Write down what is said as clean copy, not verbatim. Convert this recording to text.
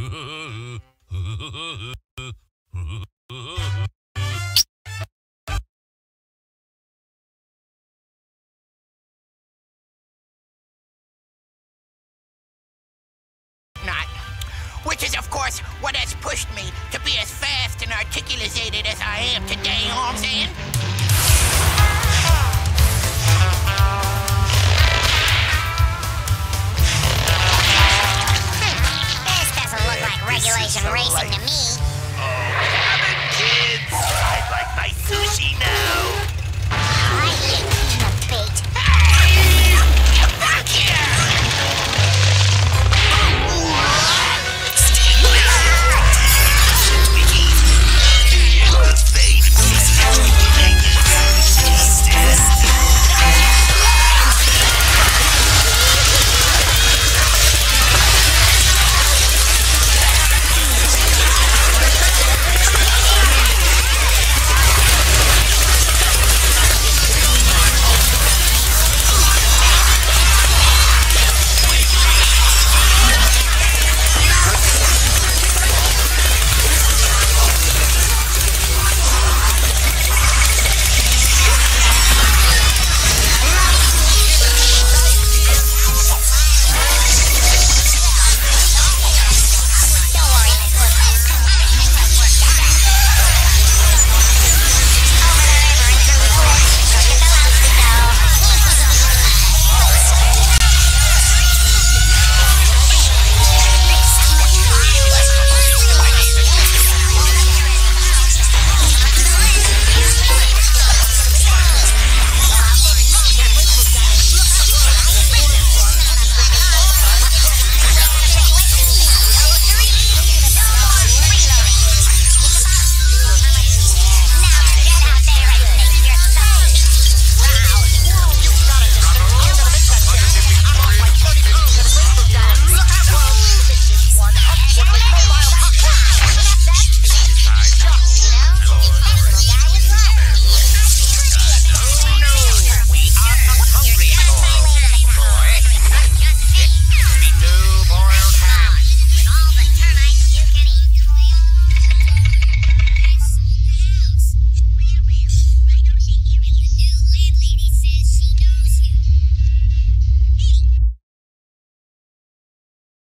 Which is, of course, what has pushed me to be as fast and articulated as I am today, you know what I'm saying? This doesn't look like regulation racing to me. Oh, damn it, kids! I'd like my sushi now!